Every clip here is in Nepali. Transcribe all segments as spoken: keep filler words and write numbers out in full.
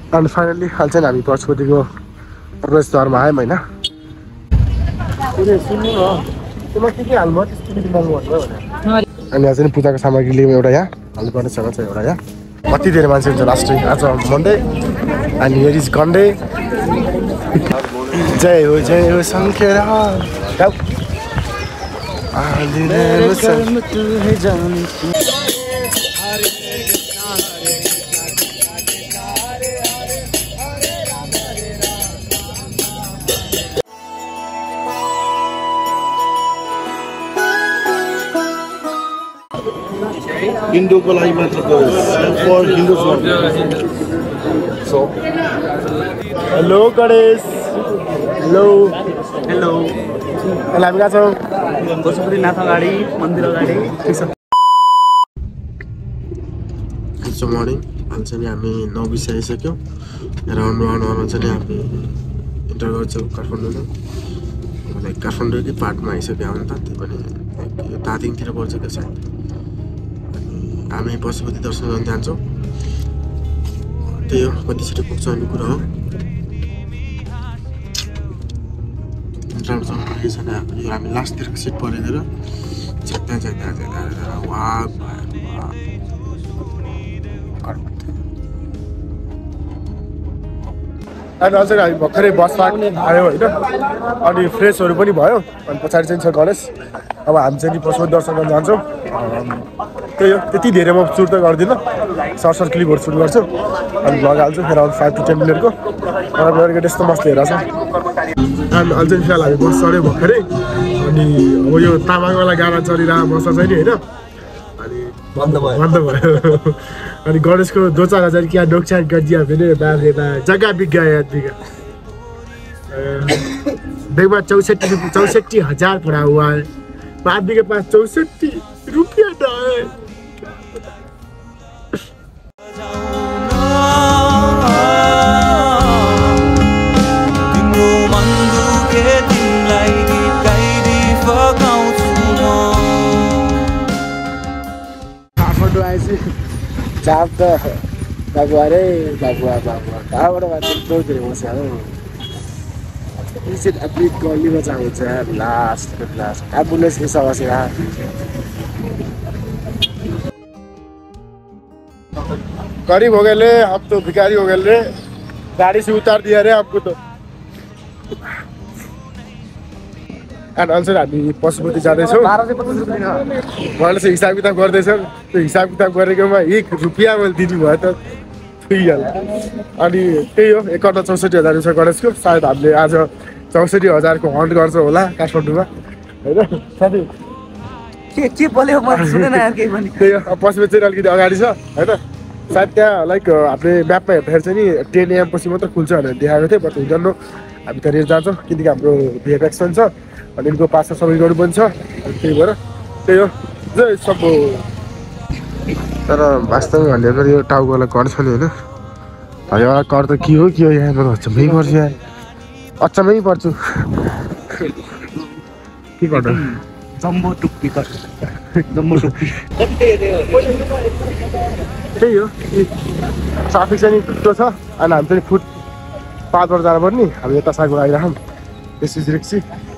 अनि फाइनल्ली अहिले चाहिँ हामी पशुपतिको प्रवेशद्वारमा आयौँ होइन। सुन्नु न त्यसमा के के हाल्नु त्यस्तो के महँगो भन्नु भने अनि यहाँ चाहिँ पूजाको सामग्री लियौँ एउटा यहाँ हाल्नुपर्ने छ एउटा यहाँ कति धेरै मान्छे हुन्छ लास्ट आज मन्डे अनि हियर इज गन्डे जय हो जय हो शङ्कर हिन्दूको लागि मात्र for Hindus so hello Ganesh hello hello अहिले हामी कहाँ छौँ पशुपतिनाथ अगाडि मन्दिर अगाडि इट्स मर्निङ अहिले चाहिँ हामी नौ बिस आइसक्यौँ राउन्ड राउन्ड वानमा चाहिँ हामी इन्टर गर्छौँ काठमाडौँमा लाइक काठमाडौँकै पार्टमा आइसक्यो हो नि त त्यो पनि दार्जिलिङतिर पर्छ क्या सायद हामी पशुपति दर्शन गर्न जान्छौँ त्यही हो कति छिटो पुग्छ भन्ने कुरा हो हामी लास्टतिरको सिट परेर झ्याक्दा झ्याक्दा झ्याक्दा वाक अनि अझै हामी भर्खरै बसमा आयो होइन अनि फ्रेसहरू पनि भयो अनि पछाडि चाहिँ छ गणेश अब हामी चाहिँ नि पशुपति दर्शन गर्न जान्छौँ त्यही हो त्यति धेरै म सुट त गर्दिनँ सर्ट सर्ट क्लिपहरू सुट गर्छु अनि भ्लग हाल्छु अराउन्ड फाइभ टु टेन मिनटको गरेको त्यस्तो मस्त हेरेको छ अनि अहिले चाहिँ फिलहाल हामी बस चढ्यो भर्खरै अनि अब यो तामाङवाला गाना चलिरहेको बस चाहिँ नि होइन अनि बन्द भयो बन्द भयो अनि गणेशको दो चार हजार क्या नोक्सान गरिदिया भने बाबे बा जग्गा बिग्या याद बिग्या बेगमा चौसठी चौसठी हजार पड़ा हुआ है आदमी के पास चौसठी रुपया ना है काठमाडौँ आएपछि जाम त बाबु अरे बाबुआ बाबुआ कहाँबाट मान्छे चौधरी बस्यो इज इट अब्लिक गल्लीमा चाहिँ हुन्छ लास्ट लास्ट एम्बुलेंस की समस्या गरीब हो गए हम तो भिखारी हो गए गाड़ी से उतार दिया रे आपको तो एन्ड आन्सर हामी पशुपति जाँदैछौँ उहाँले चाहिँ हिसाब किताब गर्दैछौँ त्यो हिसाब किताब गरेकोमा एक रुपियाँ मैले दिनु भयो त थुइहाल्यो अनि त्यही हो एक अर्ब चौसठी हजार छ गणेशको सायद हामीले आज चौसठी हजारको हन्ट गर्छ होला काठमाडौँमा होइन साथी के के बोल्यो म सुनेन यार केही पनि त्यही हो पशुपति चाहिँ अलिकति अगाडि छ होइन सायद त्यहाँ लाइक हामीले म्यापमा हेर्दाखेरि चाहिँ नि टेन एएम पछि मात्र खुल्छ भनेर देखाएको थियो बट हुँदैन हामी त्यहाँनिर जान्छौँ किनकि हाम्रो भिएफएक्स पनि छ अनि यिनको पासमा सबै गर्नु पनि छ त्यही भएर त्यही हो जय सब तर वास्तवमा भनेको यो टाउकोलाई कर छ नि होइन एउटा कर त के हो के हो यहाँ म अचम्मै पर्छु यहाँ अचम्मै पर्छु के गर्नु जम्बो टुप्पी कर जम्बो टुप्पी त्यही हो ट्राफिक चाहिँ टुट्टो छ अनि हामी चाहिँ फुट पाँचबाट जानुपर्ने हामी यता साइडबाट आइरहौँ यसो रिक्सी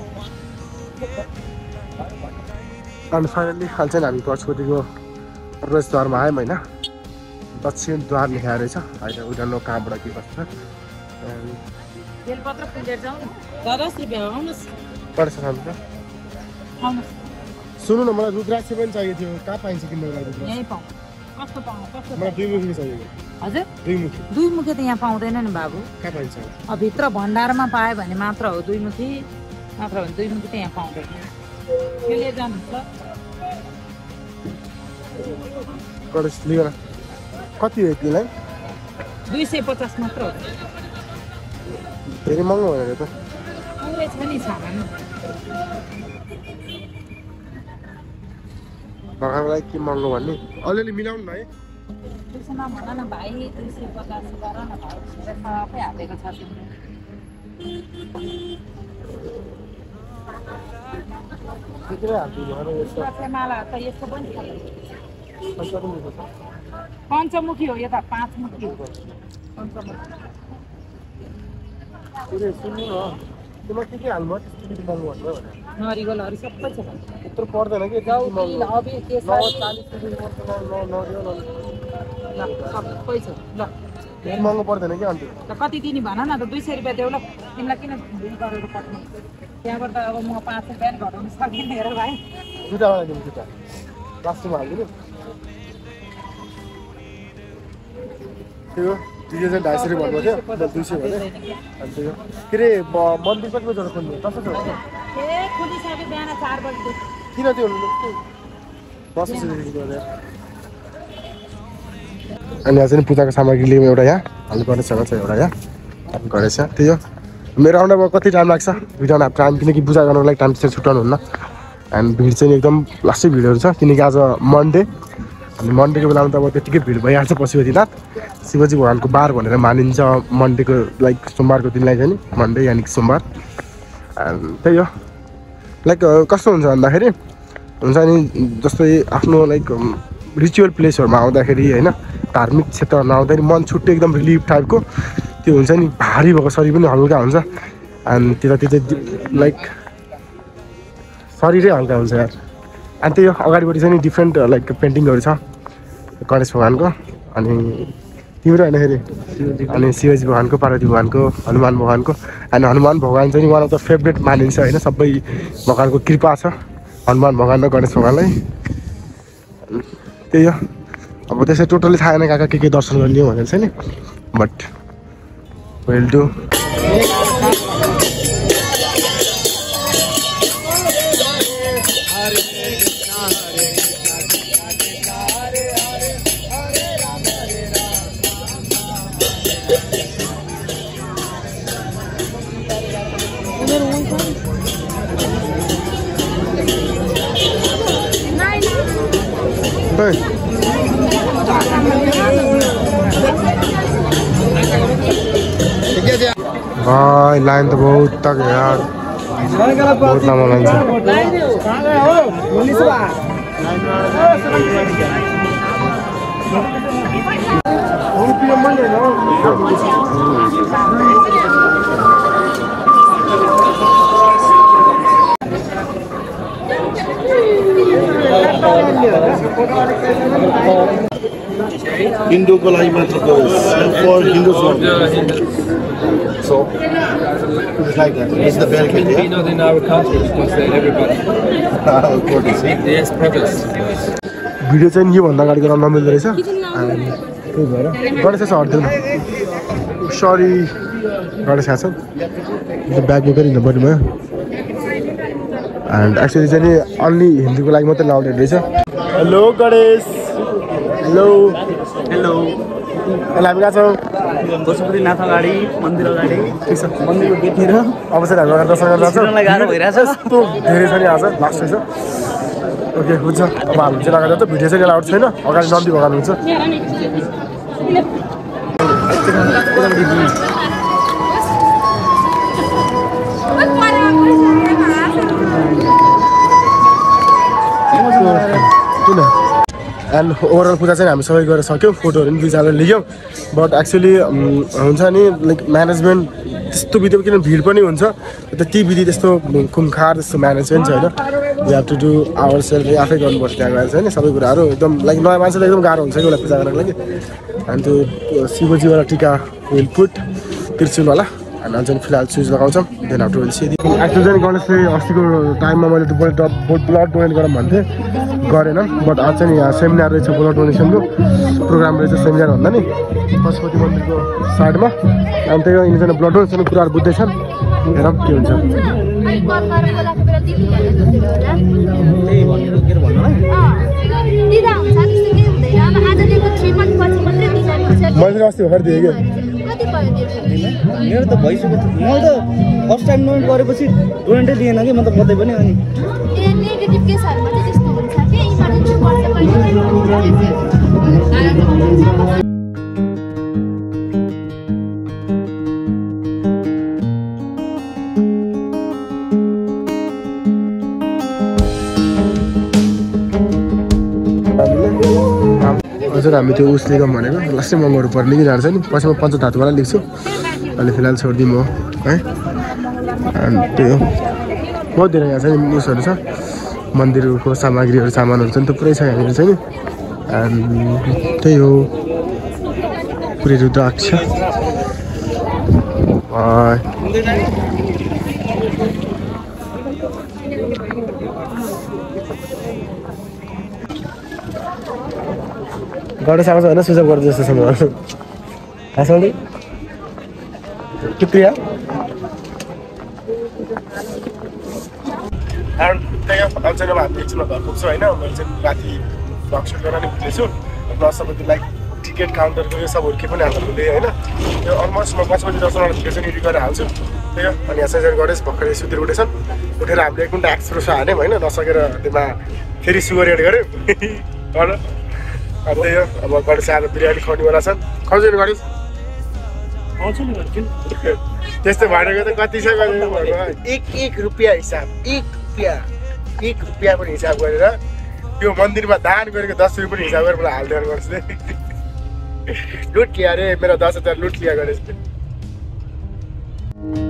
अनि फाइनल्ली अहिले चाहिँ हामी पशुपतिको प्रवेशद्वारमा आयौँ होइन दक्षिण द्वार लेखाएर रहेछ होइन उनीहरू कहाँबाट के गर्छ सुन्नु न मलाई रुद्राक्ष पनि चाहिएको थियो कहाँ पाइन्छ किन्नको लागि मलाई दुई मुखी चाहिएको हजुर दुई मुखी दुई मुखी त यहाँ पाउँदैन नि बाबु कहाँ पाइन्छ अब भित्र भण्डारमा पायो भने मात्र हो दुई मुखी मात्र हो भने दुई मुखी त यहाँ पाउँदैन त्यसले जानुहुन्छ गणेश लिएर कति हो तिमीलाई दुई सय पचास मात्र हो धेरै महँगो भनेर त पुरै छ नि सामान भर्खरलाई के महँगो भन्ने अलिअलि मिलाउनु न है त्यसो नभन न भाइ दुई सय पचास गर न भाइ सबै हालेको छ माला त यस्तो पनि छ पञ्चमुखी हो यो त पाँच मुखी हो सुन्नु न त्यसमा के के हाल्नु त्यस्तो महँगो भन्नु भने नरिवलहरू सबै छ त्यत्रो पर्दैन कि गाउँ अबे के छ सबै छ ल महँगो पर्दैन कि अन्त त कति दिने भन न त दुई सय रुपियाँ देऊ ल तिमीलाई किन बिल गरेर पठाउनु त्यहाँबाट अब म पाँच रुपियाँ घटाउनु सकिनँ हेर भाइ जुत्तावाला दिनु जुत्ता प्लास्टिकमा हालिदिनु त्यो त्यो चाहिँ ढाई सय रुपियाँ भन्नु थियो दुई सय भने अनि त्यो के अरे मन्दिर कति बजी खोल्नु कस्तो छ ए खुलिसक्यो बिहान चार बजीदेखि किन त्यो दस बजीदेखि गरेर अनि यहाँ चाहिँ पूजाको सामग्री लियौँ एउटा यहाँ अनि गणेशसँग छ एउटा यहाँ अनि गणेश त्यही हो मेरो आउनु अब कति टाइम लाग्छ भिडियोमा अब टाइम किनकि पूजा गर्नुको लागि टाइम त्यसरी छुट्याउनु हुन्न एन्ड भिड चाहिँ एकदम लास्टै भिडहरू छ किनकि आज मन्डे अनि मन्डेको बेलामा त अब त्यत्तिकै भिड भइहाल्छ पशुपतिनाथ शिवजी भगवान्को बार भनेर मानिन्छ मन्डेको लाइक सोमबारको दिनलाई चाहिँ नि मन्डे यानि कि सोमबार त्यही हो लाइक कस्तो हुन्छ भन्दाखेरि हुन्छ नि जस्तै आफ्नो लाइक रिचुअल प्लेसहरूमा आउँदाखेरि होइन धार्मिक क्षेत्रहरूमा आउँदाखेरि मन छुट्टै एकदम रिलिफ टाइपको त्यो हुन्छ नि भारी भएको शरीर पनि हल्का हुन्छ अनि त्यो त्यो चाहिँ लाइक शरीरै हल्का हुन्छ यार अनि त्यही हो अगाडिपट्टि चाहिँ नि डिफ्रेन्ट लाइक पेन्टिङहरू छ गणेश भगवान्को अनि तिम्रो होइन फेरि अनि शिवजी भगवान्को पार्वती भगवान्को हनुमान भगवान्को अनि हनुमान भगवान् चाहिँ वान अफ द फेभरेट मानिन्छ होइन सबै भगवान्को कृपा छ हनुमान भगवान् र गणेश भगवान्लाई त्यही हो अब त्यसै टोटली थाहा छैन कहाँ के के दर्शन गर्ने हो भनेर चाहिँ नि बट वेल डु भाई लाइन तो बहुत तक है यार बहुत लंबा लाइन हिन्दूको लागि मात्र for Hindus only. So it's like that. It's the barricade, yeah? Not in our country because they're everybody. Of course. Yes, brothers. Video चाहिँ योभन्दा अगाडि गर्न नमिल्दो रहेछ अनि त्यही भएर गणेश चाहिँ हट्दैन सरी गणेश छ त्यो ब्याग बोकेर हिँड्नु पर्ने भयो एन्ड एक्चुअली चाहिँ नि अन्ली हिन्दूको लागि मात्रै लाउने रहेछ हेलो गणेश हेलो हेलो हामी कहाँ छौँ पशुपतिनाथ अगाडि मन्दिर अगाडि के छ मन्दिरको गेटतिर अब चाहिँ हामी दर्शन गर्न जान्छौँ गाह्रो भइरहेछ यस्तो धेरै छ नि आज लास्ट रहेछ ओके हुन्छ अब हामी चाहिँ लगाएर जान्छ भिडियो चाहिँ एलाउड छैन अगाडि नन्दी भगवान् हुन्छ किन एन्ड ओभरअल पूजा चाहिँ हामी सबै गरेर सक्यौँ फोटोहरू पनि दुई चारवटा लियौँ बट एक्चुअली हुन्छ नि लाइक म्यानेजमेन्ट त्यस्तो विधि किन भिड पनि हुन्छ ती विधि त्यस्तो खुमखार त्यस्तो म्यानेजमेन्ट छ होइन we have to do our self आफै गर्नुपर्छ त्यहाँ गएर चाहिँ नि सबै कुराहरू एकदम लाइक नयाँ मान्छेलाई एकदम गाह्रो हुन्छ कि उसलाई पूजा गर्नको लागि अनि त्यो शिवजीवाला टिका विल पुट त्रिशुलवाला अनि अझ फिलहाल सुज लगाउँछौँ then after will see actually चाहिँ गणेशले अस्तिको टाइममा मैले त्यो ब्लड ब्लड डोनेट गरौँ भन्थेँ गरेन बट आज चाहिँ यहाँ सेमिनार रहेछ ब्लड डोनेसनको प्रोग्राम रहेछ सेमिनार भन्दा नि पशुपति मन्दिरको साइडमा अनि त्यही यिनीहरू ब्लड डोनेसनको कुराहरू बुझ्दैछन् हेरौँ के हुन्छ मैले अस्ति भर्खर दिएँ क्या मेरो त भइसक्यो मैले त फर्स्ट टाइम डोनेट गरेपछि डोनेटै दिएन कि म त कतै पनि अनि नेगेटिभ केसहरुमा चाहिँ त्यस्तो हुन्छ के इमर्जेन्सी पर्छ कहिले र हामी त्यो उस लिगम भनेको लास्टै महँगोहरू पर्ने कि जान्छ नि पछि म पञ्चधातुवाला लेख्छु अहिले फिलहाल छोडिदिउँ म है अनि त्यही हो बहुत धेरै यहाँ छ नि उसहरू छ मन्दिरको सामग्रीहरू सामानहरू चाहिँ थुप्रै छ यहाँनिर चाहिँ नि अनि त्यही हो पुरै रुद्राक्ष गणेश आउँछ होइन सुझाव गर्दै जस्तो छ म हाँसाउँदै शुक्रिया त्यही अब चाहिँ अब हामी एकछिनमा घर पुग्छौँ होइन मैले चाहिँ राति भ्लग सुट गर्न नि भुलेछु प्लस अब त्यसलाई टिकट काउन्टरको यो सबहरू के पनि हाल्नु भुलेँ होइन त्यो अलमोस्ट म पाँच बजी दसवटा भिडियो चाहिँ एडिट गरेर हाल्छु त्यही हो अनि यहाँ चाहिँ गणेश भर्खरै सुतिर उठेछन् उठेर हामीले एक घन्टा एक्सप्रेसो हाल्यौँ होइन नसकेर त्यसमा फेरि सुगर एड गऱ्यौँ होइन अनि त्यही हो अब गणेश आएर बिरयानी खुवाउनेवाला छन् खुवाउँछ नि गणेश त्यस्तो भनेको त कति छ एक एक रुपियाँ हिसाब एक रुपियाँ एक रुपियाँ पनि हिसाब गरेर त्यो मन्दिरमा दान गरेको दस रुपियाँ पनि हिसाब गरेर मलाई हालिदिएर गर्छ लुट लिया अरे मेरो दस हजार लुट लिया गणेशले